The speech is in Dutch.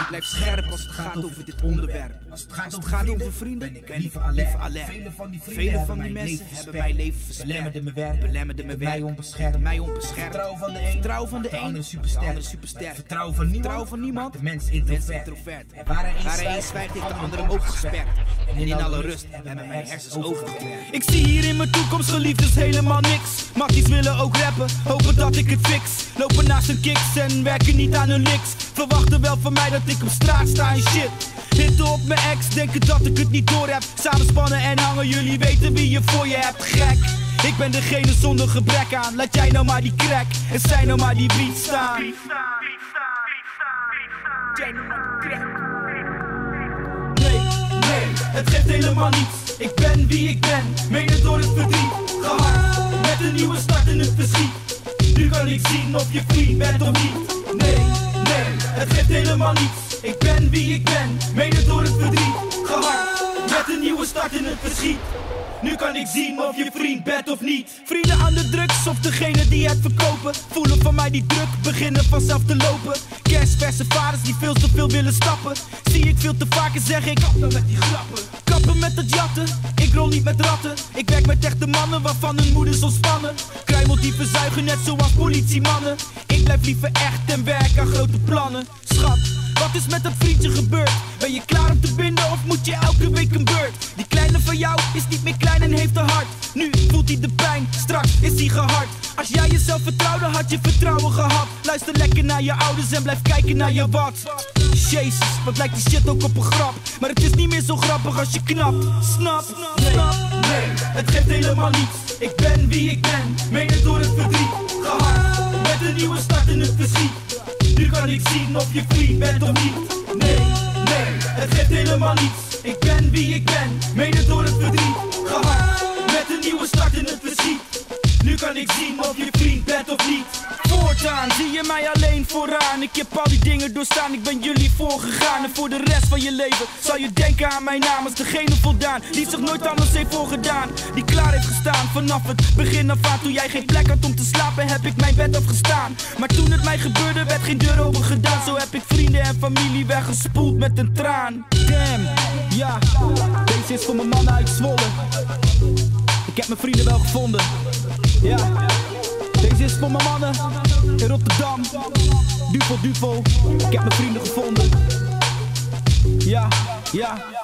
Blijf scherp als het gaat over dit onderwerp. Als het gaat over vrienden, ben ik liever alert. Vele van die mensen hebben mijn leven versperd. Belemmerde me werk, mij onbeschermd. Vertrouwen van de een, de andere supersterk. Vertrouwen van niemand, de mens introvert. Waar er één zwijgt, heeft de andere hem ook gesperd. En in alle rust hebben mijn hersens overgewerkt. Ik zie hier in mijn toekomst geliefdes helemaal niks. Makkies willen ook rappen, hopen dat ik het fix. Lopen naast hun kicks en werken niet aan hun licks. Verwachten wel van mij dat ik op straat sta en shit. Hitten op mijn ex, denken dat ik het niet door heb. Samenspannen en hangen, jullie weten wie je voor je hebt. Gek, ik ben degene zonder gebrek aan. Laat jij nou maar die crack en zij nou maar die beat staan. Nee, het geeft helemaal niets. Ik ben wie ik ben, mede door het verdriet. Gehard, met een nieuwe start in het verschiet. Nu kan ik zien of je vriend bent of niet. Nee, het geeft helemaal niets. Ik ben wie ik ben, mede door het verdriet. Gehard, met een nieuwe start in het verschiet. Nu kan ik zien of je vriend bent of niet. Vrienden aan de drugs of degene die het verkopen. Voelen van mij die druk, beginnen vanzelf te lopen. Kerstverse vaders die veel te veel willen stappen. Zie ik veel te vaak en zeg ik, kappen met die grappen. Kappen met het jatten, ik rol niet met ratten. Ik werk met echte mannen waarvan hun moeders ontspannen. Kruimeltieven zuigen net zoals politiemannen. Ik blijf liever echt en werk aan grote plannen. Schat, wat is met dat vriendje gebeurd? Ben je klaar om te binden of moet je elke week een beurt? Die kleine van jou is niet meer klein en heeft een hart. Nu voelt hij de pijn, straks is hij gehard. Als jij jezelf vertrouwde had je vertrouwen gehad. Luister lekker naar je ouders en blijf kijken naar je wat. Jezus, wat lijkt die shit ook op een grap. Maar het is niet meer zo grappig als je knapt. Snap? Nee, het geeft helemaal niets. Ik ben wie ik ben, mede door het verdriet. Gehard, met een nieuwe start in het verschiet. Nu kan ik zien of je vriend bent of niet. Nee, het geeft helemaal niets. Ik ben wie ik ben, mede door het verdriet. Gehard, met een nieuwe start in het verschiet. Nu kan ik zien of je vriend bent of niet. Voortaan zie je mij alleen vooraan. Ik heb al die dingen doorstaan, ik ben jullie voorgegaan. En voor de rest van je leven zal je denken aan mijn naam als degene voldaan die zich nooit anders heeft voorgedaan. Die klaar heeft gestaan vanaf het begin af aan. Toen jij geen plek had om te slapen heb ik mijn bed afgestaan. Maar toen het mij gebeurde werd geen deur open gedaan. Zo heb ik vrienden en familie weggespoeld met een traan. Damn, ja, deze is voor mijn mannen uit Zwolle. Ik heb mijn vrienden wel gevonden. Ja, deze is voor mijn mannen in Rotterdam. Duvel, ik heb mijn vrienden gevonden. Ja.